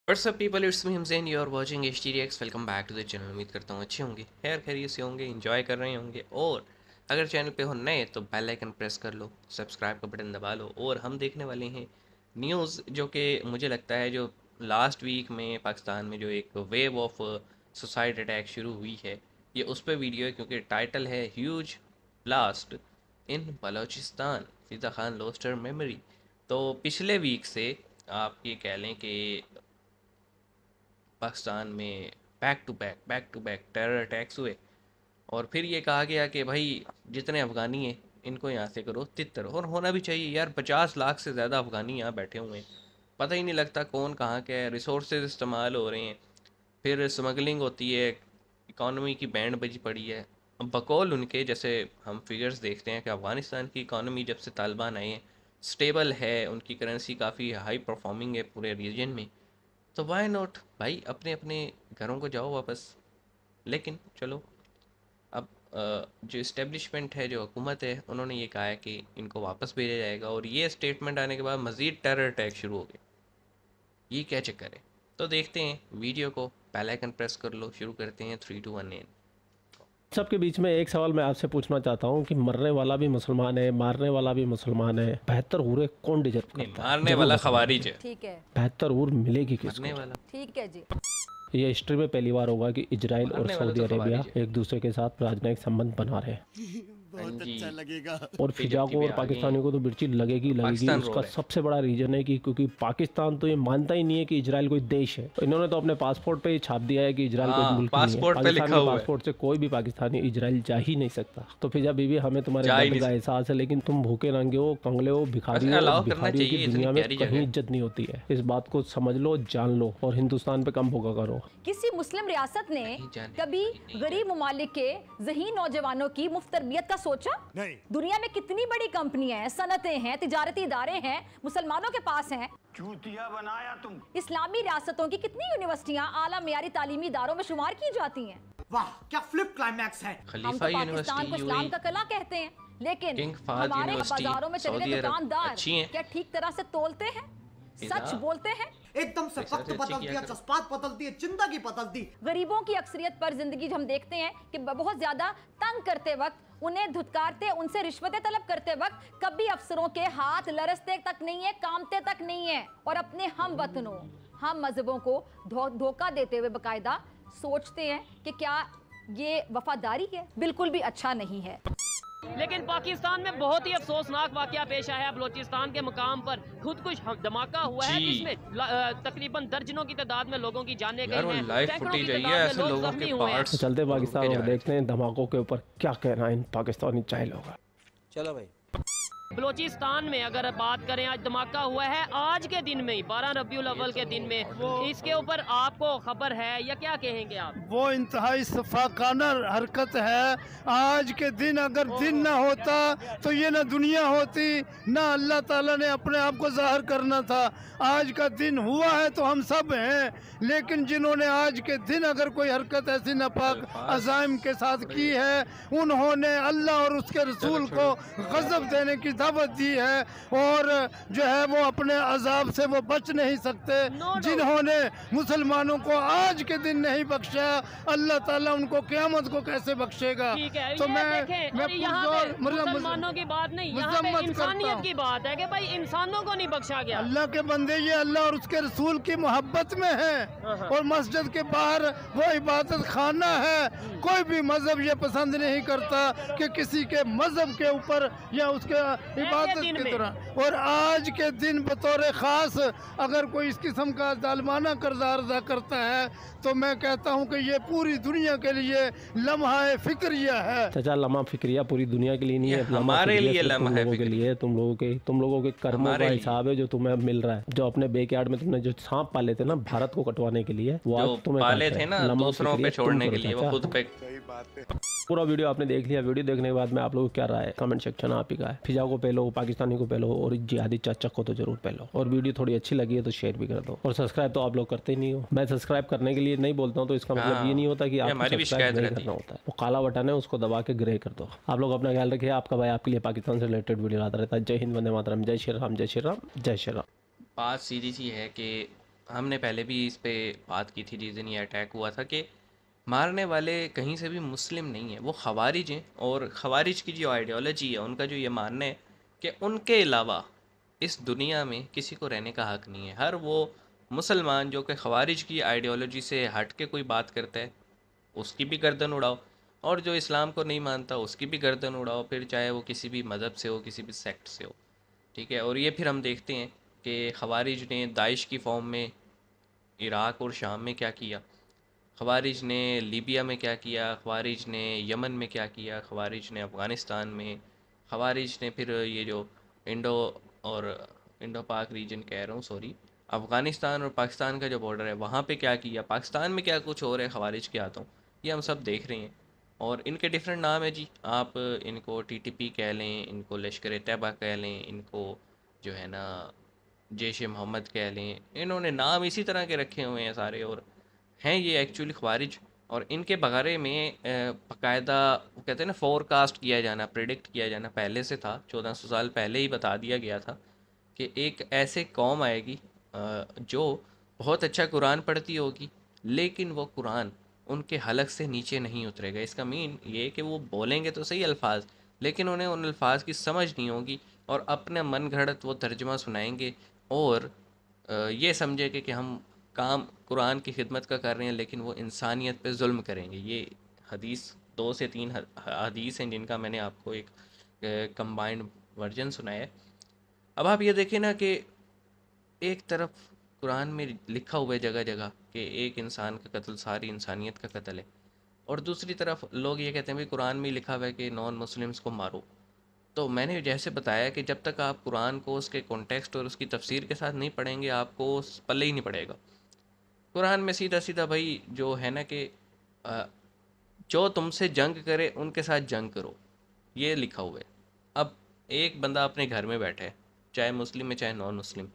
WhatsApp people, it's me Hamzain, you are watching HTRX। Welcome back to the channel. उम्मीद करता हूँ अच्छे होंगे, खैर खैरियत से होंगे, एंजॉय कर रहे होंगे। और अगर चैनल पे हो नए तो बेल आइकन प्रेस कर लो, सब्सक्राइब का बटन दबा लो। और हम देखने वाले हैं न्यूज़ जो कि मुझे लगता है जो लास्ट वीक में पाकिस्तान में जो एक वेव ऑफ सुसाइड अटैक शुरू हुई है, ये उस पर वीडियो है, क्योंकि टाइटल है huge blast in Balochistan, Fiza Khan lost her memory. तो पिछले वीक से आप ये कह लें कि पाकिस्तान में back to back terror attacks हुए। और फिर ये कहा गया कि भाई जितने अफ़गानी हैं इनको यहाँ से करो तितर। और होना भी चाहिए यार, 50 लाख से ज़्यादा अफ़गानी यहाँ बैठे हुए हैं, पता ही नहीं लगता कौन कहाँ के है। रिसोर्सेज इस्तेमाल हो रहे हैं, फिर स्मगलिंग होती है, इकॉनमी की बैंड बजी पड़ी है। अब बकौल उनके, जैसे हम फिगर्स देखते हैं कि अफ़गानिस्तान की इकॉनमी जब से तालिबान आए हैं स्टेबल है, उनकी करेंसी काफ़ी हाई परफॉर्मिंग है पूरे रीजन में। तो वाई नॉट भाई, अपने अपने घरों को जाओ वापस। लेकिन चलो, अब जो इस्टेब्लिशमेंट है, जो हुकूमत है, उन्होंने ये कहा है कि इनको वापस भेजा जाएगा। और ये स्टेटमेंट आने के बाद मज़ीद टेरर अटैक शुरू हो गए। ये क्या चक्कर है? तो देखते हैं वीडियो को, बेल आइकन प्रेस कर लो, शुरू करते हैं। 3 2 1 एन। सबके बीच में एक सवाल मैं आपसे पूछना चाहता हूँ कि मरने वाला भी मुसलमान है, मारने वाला भी मुसलमान है, बेहतर हूरें कौन डिजर्व नहीं, करता है? मारने जरूर वाला बताना खवारिज मुझे। है, ठीक है। बेहतर हूर मिलेगी मरने किसको? वाला ठीक है जी। ये हिस्ट्री में पहली बार होगा कि इजराइल और मारने वाला सऊदी तो अरेबिया खवारिज है। एक दूसरे के साथ राजनयिक संबंध बना रहे हैं। हाँ बहुत जी, अच्छा लगेगा। और पे फिजा जब्ती को पे और आ गए पाकिस्तानियों हैं। को तो मिर्ची लगेगी लगेगी। पाकिस्तान रो उसका रहा है। सबसे बड़ा रीजन है कि क्योंकि पाकिस्तान तो ये मानता ही नहीं है कि इजराइल कोई देश है। तो इन्होंने तो अपने पासपोर्ट पे ही छाप दिया है कि इजराइल कोई हाँ, मुल्क नहीं है। पासपोर्ट पे पाकिस्तान लिखा के हुआ है, पासपोर्ट से कोई भी पाकिस्तानी इजराइल जा ही नहीं सकता। तो फिजा बीबी, हमें तुम्हारे जा ही दर्द नहीं का सकता। एहसास है, लेकिन तुम भूखे नंगे हो, कंगले हो, भिखारी वैसे हो, और अलाउ करना भिखारियों की चाहिए, इतनी दुनिया में प्यारी कहीं जगह है। इज्जत नहीं होती है। इस बात को समझ लो, जान लो, और हिंदुस्तान पे कम भूखा करो। किसी मुस्लिम रियासत ने नहीं जाने, कभी नहीं गरीब जाने। ममालिक के ज़हीन नौजवानों की मुफ्त तरबियत का सोचा? नहीं। दुनिया में कितनी बड़ी कंपनियां हैं, सनतें हैं, तिजारती इदारे हैं, मुसलमानों के पास हैं। चूतिया बनाया तुम। इस्लामी रियासतों की कितनी यूनिवर्सिटियां आला मियारी तालीमी इदारों में शुमार की जाती हैं। वाह, क्या फ्लिप क्लाइमैक्स है। हम खलीफा तो पाकिस्तान यूनिवर्सिटी, को इस्लाम यूएई, का कला कहते हैं, लेकिन किंग फहद हमारे यूनिवर्सिटी, बाजारों में चले सऊदी हुए अरब दुकानदार अच्छी हैं। क्या ठीक तरह से तोलते हैं, सच फिजा बोलते हैं? एकदम से पैसा वक्त से अच्छी बदलती किया है, करो। जज्बात बदलती है, जिंदगी बदलती। गरीबों की अक्सरियत पर जिंदगी हम देखते हैं कि बहुत ज्यादा तंग करते वक्त, उन्हें धुतकारते, उनसे रिश्वतें तलब करते वक्त कभी अफसरों के हाथ लरसते तक नहीं है, कामते तक नहीं है। और अपने हम वतनों, हम मजहबों को धोखा देते हुए बाकायदा सोचते हैं कि क्या ये वफादारी है? बिल्कुल भी अच्छा नहीं है। लेकिन पाकिस्तान में बहुत ही अफसोसनाक वाकया पेश आया है। बलोचिस्तान के मुकाम पर खुदकुश धमाका हुआ है, जी। जिसमें तकरीबन दर्जनों की तादाद में लोगों की जानें यार, वो गई हैं, लाइव सैकड़ों फुटेज की है, ये तादाद में ऐसे लोग लोगों जख्मी के हुए हैं। तो चलते पाकिस्तान और देखते हैं धमाकों के ऊपर क्या कहना है इन पाकिस्तानी चाइलों का। चलो भाई। बलोचिस्तान में अगर बात करें, आज धमाका हुआ है, आज के दिन में ही 12 रबीउल अव्वल के दिन में। इसके ऊपर आपको खबर है या क्या कहेंगे आप? वो इंतहाई सफाकाना हरकत है। आज के दिन अगर दिन ना होता तो ये ना दुनिया होती, ना अल्लाह ताला ने अपने आप को जाहिर करना था। आज का दिन हुआ है तो हम सब हैं, लेकिन जिन्होंने आज के दिन अगर कोई हरकत ऐसी नापाक अज़ाइम के साथ की है, उन्होंने अल्लाह और उसके रसूल को गज़ब देने की दावत दी है, और जो है वो अपने अजाब से वो बच नहीं सकते। जिन्होंने मुसलमानों को आज के दिन नहीं बख्शा, अल्लाह ताला उनको क़यामत को कैसे बख्शेगा? ठीक है, तो ये देखें, मैं और यहाँ पे पुरजोर मुसलमानों की बात नहीं, यहाँ पे मजम्मत इंसानियत करता की बात है कि भाई इंसानों को नहीं बख्शा गया। अल्लाह के बंदे, ये अल्लाह और उसके रसूल की मोहब्बत में है, और मस्जिद के बाहर वो इबादत खाना है। कोई भी मजहब ये पसंद नहीं करता कि किसी के मजहब के ऊपर या उसके इबादत के दौरान। और आज के दिन बतौर ख़ास अगर कोई इस किस्म का जालिमाना किरदार अदा करता है, तो मैं कहता हूँ कि ये पूरी दुनिया के लिए लम्हा फिक्रिया है। चाचा, लम्हा फिक्रिया पूरी दुनिया के लिए नहीं है, हमारे लिए सिर्फ लम्हा तुम है लोगों के लिए। तुम लोगों के कर्मों का हमारे लिए। हिसाब है जो तुम्हें मिल रहा है। जो अपने बैकयार्ड में तुमने जो सांप पाले थे ना भारत को कटवाने के लिए, वो जो आज तुम्हें पाले काट थे रहे हैं। ना लम्हा दूसरों पे फिक्रिया तुम छोड़ने करो के लिए, वो चाचा। खुद पे। पूरा वीडियो आपने देख लिया। वीडियो देखने के बाद में आप लोगों को क्या राय है, कमेंट सेक्शन आप ही का है। फिजा को पहलो, पाकिस्तानी को पहलो, और जिहादी चाचा को तो जरूर पहलो। और वीडियो थोड़ी अच्छी लगी है तो शेयर भी कर दो। और सब्सक्राइब तो आप लोग करते ही नहीं हो। मैं सब्सक्राइब करने के लिए नहीं बोलता हूँ, तो इसका मतलब ये नहीं होता कि ये आपको हमारी भी सब्सक्राइब शिकायत नहीं रहती करना है। होता है। वो काला बटन है, उसको दबा के ग्रे कर दो। आप लोग अपना ख्याल रखिए। आपका भाई आपके लिए पाकिस्तान से रिलेटेड वीडियो आता रहता है। जय हिंद, वंदे मातरम, जय श्री राम, जय श्री राम, जय श्री राम। बात सीधी सी है कि हमने पहले भी इस पे बात की थी जिस दिन ये अटैक हुआ था कि मारने वाले कहीं से भी मुस्लिम नहीं है, वो खवारिज हैं। और खवारिज की जो आइडियोलॉजी है, उनका जो ये मानना है कि उनके अलावा इस दुनिया में किसी को रहने का हक नहीं है। हर वो मुसलमान जो कि खवारिज की आइडियोलॉजी से हट के कोई बात करता है, उसकी भी गर्दन उड़ाओ, और जो इस्लाम को नहीं मानता उसकी भी गर्दन उड़ाओ, फिर चाहे वो किसी भी मज़हब से हो, किसी भी सेक्ट से हो। ठीक है। और ये फिर हम देखते हैं कि खवारिज ने दाइश की फॉर्म में इराक़ और शाम में क्या किया, खवारिज ने लीबिया में क्या किया, खवारिज ने यमन में क्या किया, खवारिज ने अफ़गानिस्तान में, खवारिज ने फिर ये जो इंडो और इंडो पाक रीजन कह रहा हूँ, सॉरी, अफ़गानिस्तान और पाकिस्तान का जो बॉर्डर है वहाँ पे क्या किया, पाकिस्तान में क्या कुछ और है खवारिज के हाथों, ये हम सब देख रहे हैं। और इनके डिफरेंट नाम है जी, आप इनको टीटीपी कह लें, इनको लश्कर तैयबा कह लें, इनको जो है ना जैश ए मोहम्मद कह लें, इन्होंने नाम इसी तरह के रखे हुए हैं सारे, और हैं ये एक्चुअली ख़वारिज। और इनके बारे में बाकायदा वो कहते हैं ना फोरकास्ट किया जाना, प्रिडिक्ट किया जाना पहले से था, 1400 साल पहले ही बता दिया गया था कि एक ऐसे कौम आएगी जो बहुत अच्छा कुरान पढ़ती होगी, लेकिन वो कुरान उनके हलक से नीचे नहीं उतरेगा। इसका मीन ये कि वो बोलेंगे तो सही अल्फाज, लेकिन उन्हें उन अल्फाज की समझ नहीं होगी, और अपने मन घड़त वो तर्जमा सुनाएंगे, और ये समझेंगे कि हम काम कुरान की खिदमत का कर रहे हैं, लेकिन वो इंसानियत पे जुल्म करेंगे। ये हदीस 2 से 3 हदीस हैं जिनका मैंने आपको एक कंबाइंड वर्जन सुनाया है। अब आप ये देखें ना कि एक तरफ कुरान में लिखा हुआ है जगह जगह कि एक इंसान का कत्ल सारी इंसानियत का कत्ल है, और दूसरी तरफ लोग ये कहते हैं भाई कुरान में लिखा हुआ है कि नॉन मुस्लिम्स को मारो। तो मैंने जैसे बताया कि जब तक आप कुरान को उसके कॉन्टेक्स्ट और उसकी तफसीर के साथ नहीं पढ़ेंगे, आपको पल्ले ही नहीं पड़ेगा। कुरान में सीधा सीधा भाई जो है ना कि अ, जो तुमसे जंग करे उनके साथ जंग करो, ये लिखा हुआ है। अब एक बंदा अपने घर में बैठा है, चाहे मुस्लिम है चाहे नॉन मुस्लिम,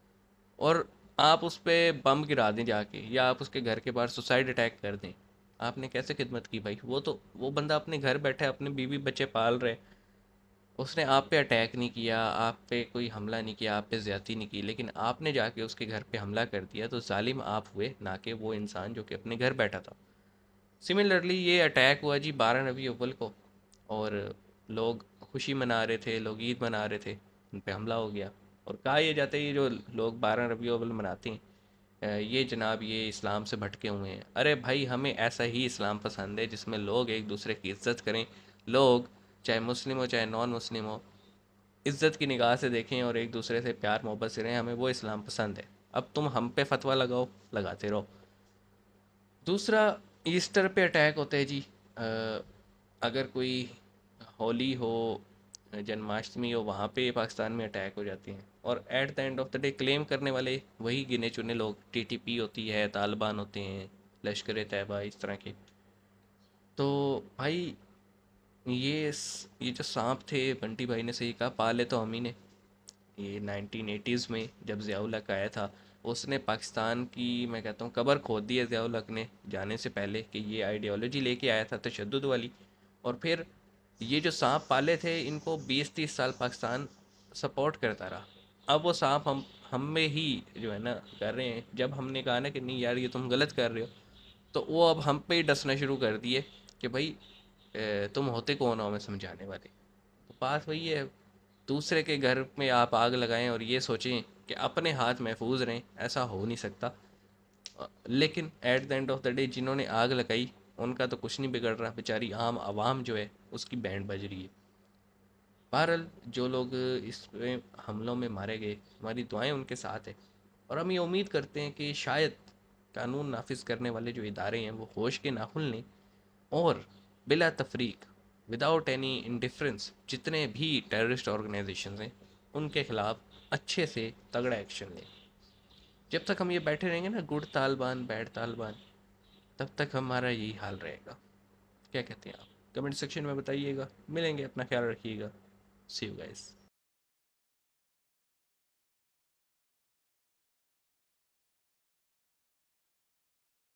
और आप उस पर बम गिरा दें जाके, या आप उसके घर के बाहर सुसाइड अटैक कर दें, आपने कैसे खिदमत की भाई? वो बंदा अपने घर बैठा है, अपने बीवी बच्चे पाल रहे, उसने आप पे अटैक नहीं किया, आप पे कोई हमला नहीं किया, आप पे ज़्यादती नहीं की, लेकिन आपने जाके उसके घर पे हमला कर दिया, तो जालिम आप हुए, ना कि वो इंसान जो कि अपने घर बैठा था। सिमिलरली ये अटैक हुआ जी 12 रबी अव्वल को, और लोग खुशी मना रहे थे, लोग ईद मना रहे थे, उन पे हमला हो गया। और कहा यह जाता है ये जो लोग 12 रबी अव्वल मनाते हैं, ये जनाब ये इस्लाम से भटके हुए हैं। अरे भाई, हमें ऐसा ही इस्लाम पसंद है जिसमें लोग एक दूसरे की इज़्ज़त करें, लोग चाहे मुस्लिम हो चाहे नॉन मुस्लिम हो, इज़्ज़त की निगाह से देखें और एक दूसरे से प्यार मोहब्बत से रहें, हमें वो इस्लाम पसंद है। अब तुम हम पे फतवा लगाओ, लगाते रहो। दूसरा, ईस्टर पे अटैक होते हैं जी। अगर कोई होली हो, जन्माष्टमी हो, वहाँ पे पाकिस्तान में अटैक हो जाते हैं, और at the end of the day claim करने वाले वही गिने चुने लोग, टीटीपी होती है, तालिबान होते हैं, लश्कर तैयबा, इस तरह के। तो भाई ये जो सांप थे, बंटी भाई ने सही कहा, पाले तो हम ही ने। ये 1980s में जब ज़ियाउल हक आया था, उसने पाकिस्तान की, मैं कहता हूँ, कब्र खोद दी है ज़ियाउल हक ने जाने से पहले, कि ये आइडियोलॉजी लेके आया था तशद्दुद वाली। और फिर ये जो सांप पाले थे, इनको 20-30 साल पाकिस्तान सपोर्ट करता रहा। अब वो सांप हम में ही जो है ना कर रहे हैं। जब हमने कहा ना कि नहीं यार ये तुम गलत कर रहे हो, तो वो अब हम पे ही डसना शुरू कर दिए कि भाई तुम होते कौन हो हमें समझाने वाले। तो बात वही है, दूसरे के घर में आप आग लगाएं और ये सोचें कि अपने हाथ महफूज रहें, ऐसा हो नहीं सकता। लेकिन at the end of the day जिन्होंने आग लगाई उनका तो कुछ नहीं बिगड़ रहा, बेचारी आम आवाम जो है उसकी बैंड बज रही है। बहरहाल जो लोग इसमें हमलों में मारे गए, हमारी दुआएं उनके साथ है, और हम ये उम्मीद करते हैं कि शायद कानून नाफिज करने वाले जो इदारे हैं वो होश के नाखुन लें, और बिला तफरीक, विदाउट एनी इंडिफरेंस, जितने भी टेररिस्ट ऑर्गेनाइजेशन हैं उनके ख़िलाफ़ अच्छे से तगड़ा एक्शन लें। जब तक हम ये बैठे रहेंगे ना गुड तालिबान बैड तालिबान, तब तक हमारा यही हाल रहेगा। क्या कहते हैं आप? कमेंट सेक्शन में बताइएगा। मिलेंगे, अपना ख्याल रखिएगा। See you guys.